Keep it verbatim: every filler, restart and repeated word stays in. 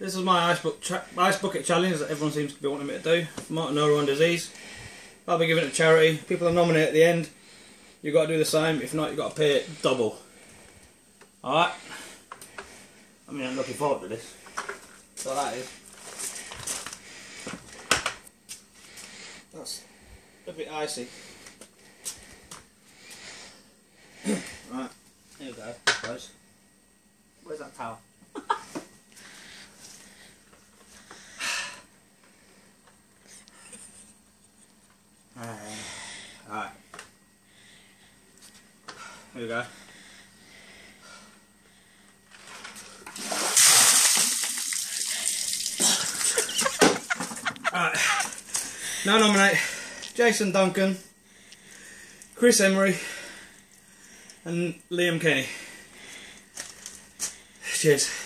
This is my ice, book ice bucket challenge that everyone seems to be wanting me to do. Motor neuron disease. I'll be giving it to charity. People are nominated at the end. You've got to do the same. If not, you've got to pay it double. Alright? I mean, I'm looking forward to this. So that is. That's a bit icy. Right, here we go, I suppose. Where's that towel? Alright. Here we go. Alright. Now nominate Jason Duncan, Chris Emery and Liam Kenny. Cheers.